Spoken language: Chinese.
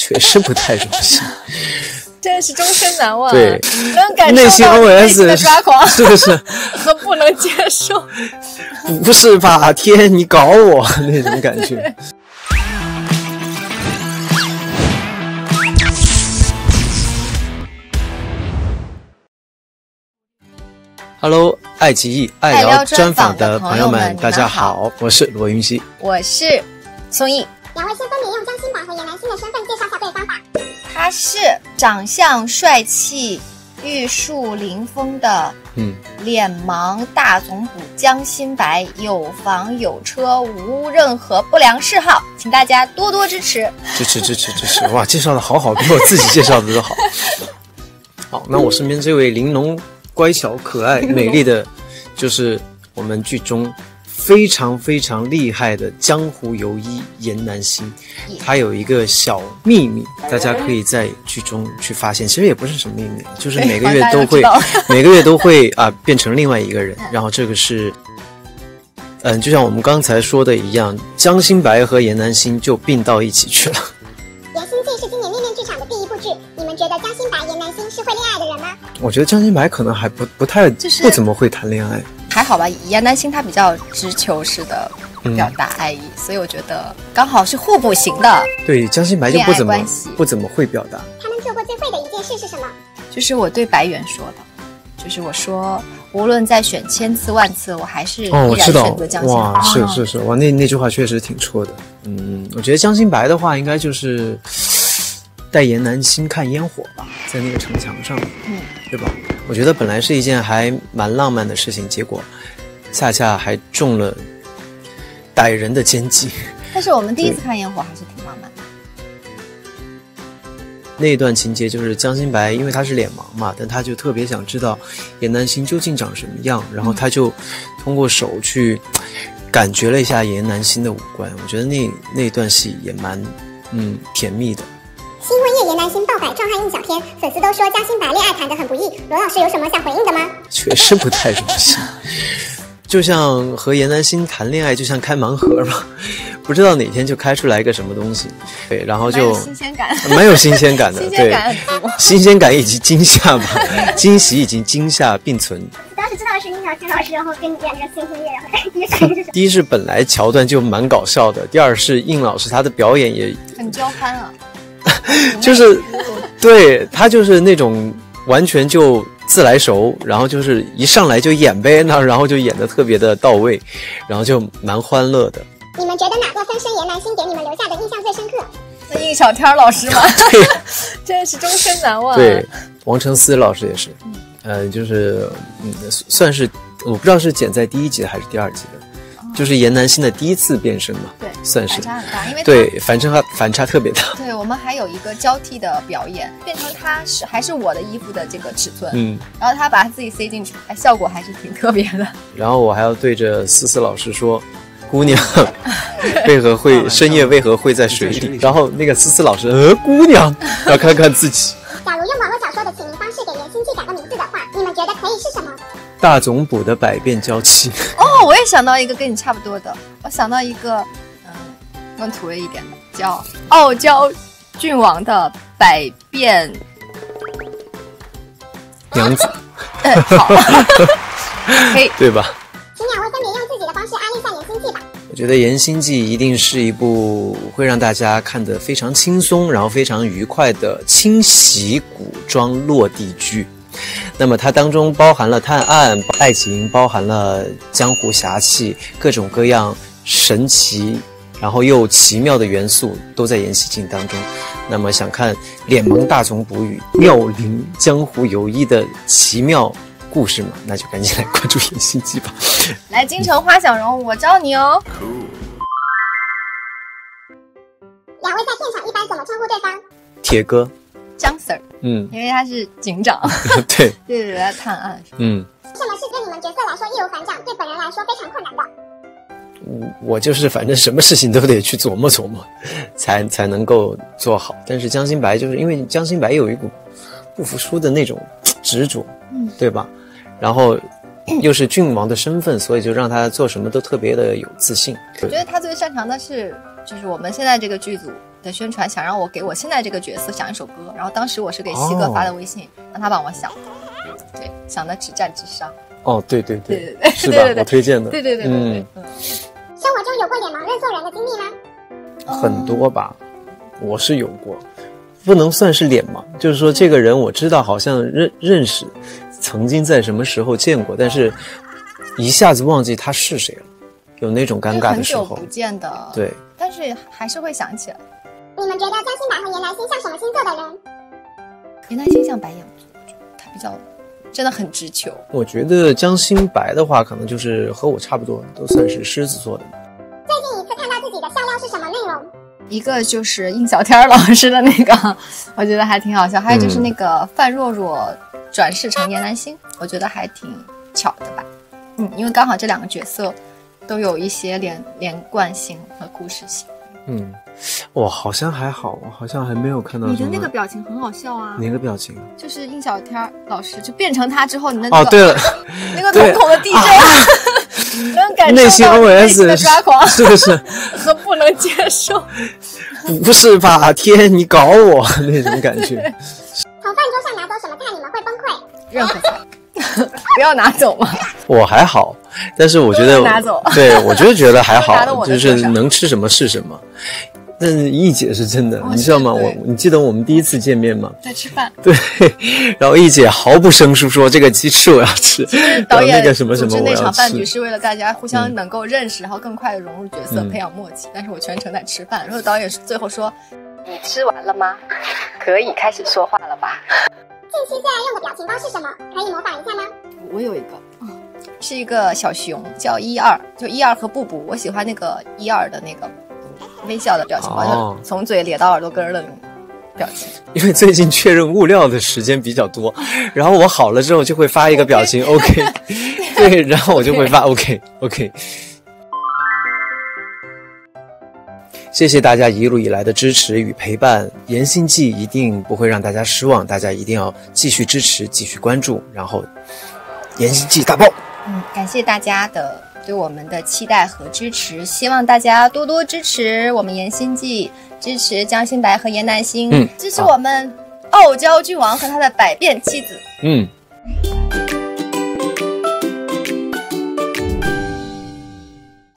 确实不太荣幸。 真的是终身难忘。 对， 能感内心受到内 OS 心的抓狂， 是不是？ 和不能接受。 不是吧，天，你搞我那种感觉。Hello， 爱奇艺爱聊专访的朋友们，大家好，我是罗云熙， 我是宋毅。 两位先分别用江心白和严南星的身份介绍下对方吧。 他是长相帅气、玉树临风的脸盲大总捕江心白，有房有车，无任何不良嗜好，请大家多多支持。 支持！哇，介绍的好好，比我自己介绍的都好。好，那我身边这位玲珑、乖巧、可爱、美丽的，就是我们剧中非常非常厉害的江湖游医严南星。他有一个小秘密，大家可以在剧中去发现。其实也不是什么秘密，就是每个月都会变成另外一个人。然后这个是，就像我们刚才说的一样，江心白和严南星就并到一起去了。 严心记是今年面面剧场的第一部剧，你们觉得江心白、严南星是会恋爱的人吗？ 我觉得江心白可能还不太、不怎么会谈恋爱。 还好吧，严南星他比较直球式的表达爱意，所以我觉得刚好是互补型的。 对，江心白就不怎么会表达。 他们做过最会的一件事是什么？ 就是我对白猿说的，就是我说无论再选千次万次，我还是依然选择江心白。 哇，是，哇，那句话确实挺戳的。我觉得江心白的话应该就是带严南星看烟火吧，在那个城墙上，对吧？我觉得本来是一件还蛮浪漫的事情，结果恰恰还中了歹人的奸计。 但是我们第一次看烟火还是挺浪漫的。 那一段情节就是江心白，因为他是脸盲嘛，但他就特别想知道严南星究竟长什么样，然后他就通过手去感觉了一下严南星的五官。我觉得那段戏也蛮甜蜜的。 新婚夜严南星爆改壮汉印小片，粉丝都说江心白恋爱谈得很不易，罗老师有什么想回应的吗？ 确实不太荣幸。就像和严南星谈恋爱就像开盲盒嘛，不知道哪天就开出来一个什么东西。对，然后就蛮有新鲜感， 蛮有新鲜感的。 新鲜感很多， 新鲜感以及惊吓吧，惊喜以及惊吓并存。 当时知道的是殷老师，然后跟你演这个新婚夜，然后第一反应是什么？ 第一是本来桥段就蛮搞笑的，第二是殷老师他的表演也很娇憨啊。 就是对，他就是那种完全就自来熟，然后就是一上来就演呗，然后就演得特别的到位，然后就蛮欢乐的。 你们觉得哪个分身严南星给你们留下的印象最深刻？ 那应小天老师吗？ 对， 真的是终身难忘。 对，王成思老师也是，就是算是我不知道是剪在第一集的还是第二集的。就是严南星的第一次变身嘛， 对， 算是反差很大，因为对反差特别大。 对，我们还有一个交替的表演，变成他还是我的衣服的这个尺寸，然后他把他自己塞进去，效果还是挺特别的。 然后我还要对着思思老师说，姑娘深夜为何会在水里？然后那个思思老师，姑娘要看看自己。 假如用网络小说的起名方式给严心记改个名字的话，你们觉得可以是什么？ 大总捕的百变娇妻。 哦，我也想到一个跟你差不多的，我想到一个更土味一点的，叫傲娇郡王的百变娘子。 好，可以， 对吧？ 请两位分别用自己的方式安利下严心记吧。 我觉得严心记一定是一部会让大家看得非常轻松，然后非常愉快的轻喜古装落地剧。那么它当中包含了探案、爱情，包含了江湖侠气，各种各样神奇然后又奇妙的元素都在严西镜当中。那么想看脸盲大总捕与妙龄江湖游医的奇妙故事嘛，那就赶紧来关注严西记吧。 来京城花想容，我罩你哦。 两位在片场一般怎么称呼对方？ 铁哥， 江 Sir， 因为他是警长， 对， 对，在探案。 什么是对你们角色来说易如反掌，对本人来说非常困难的？ 我就是反正什么事情都得去琢磨琢磨，才能够做好。但是江心白就是因为江心白有一股不服输的那种执着，对吧？然后又是郡王的身份，所以就让他做什么都特别的有自信。 我觉得他最擅长的是，就是我们现在这个剧组的宣传，想让我给我现在这个角色想一首歌，然后当时我是给西哥发的微信，让他帮我想，对，想的只战之殇。 哦，对，是吧？我推荐的。 对。 生活中有过脸盲认错人的经历吗？ 很多吧，我是有过，不能算是脸盲，就是说这个人我知道好像认识，曾经在什么时候见过，但是一下子忘记他是谁了，有那种尴尬的时候。 很久不见的， 对， 但是还是会想起来。 你们觉得江心白和严南星像什么星座的人？ 严南星像白羊座，他比较真的很直球。 我觉得江心白的话，可能就是和我差不多，都算是狮子座的。 最近一次看到自己的笑料是什么内容？ 一个就是印小天老师的那个，我觉得还挺好笑。还有就是那个范若若转世成严南星，我觉得还挺巧的吧。因为刚好这两个角色都有一些连贯性和故事性。 我好像还好，我好像还没有看到。 你的那个表情很好笑啊！ 哪个表情？ 就是印小天老师就变成他之后，你的那个对了， 那个瞳孔的地震，能感受到内心 OS 的抓狂， 是不是？ 和不能接受。 不是吧？天，你搞我那种感觉。 从饭桌上拿走什么菜你们会崩溃？ 任何菜不要拿走嘛。 我还好，但是我觉得拿走， 对，我觉得还好，就是能吃什么是什么。但是易姐是真的，你知道吗？你记得我们第一次见面吗？ 在吃饭。 对，然后易姐毫不生疏说这个鸡翅我要吃， 导演那个什么什么我要吃。 那场饭局是为了大家互相能够认识，然后更快的融入角色，培养默契。但是我全程在吃饭，然后导演最后说：“你吃完了吗？可以开始说话了吧？” 近期最爱用的表情包是什么？可以模仿一下吗？ 我有一个，是一个小熊，叫12，就12和布布。我喜欢那个12的那个微笑的表情包，就从嘴咧到耳朵根的那种表情。 因为最近确认物料的时间比较多，然后我好了之后就会发一个表情 OK， 对，然后我就会发 OK。谢谢大家一路以来的支持与陪伴，言心计一定不会让大家失望，大家一定要继续支持，继续关注，然后言心计大爆。 感谢大家的对我们的期待和支持，希望大家多多支持我们言心计，支持江心白和严南星，支持我们傲娇君王和他的百变妻子。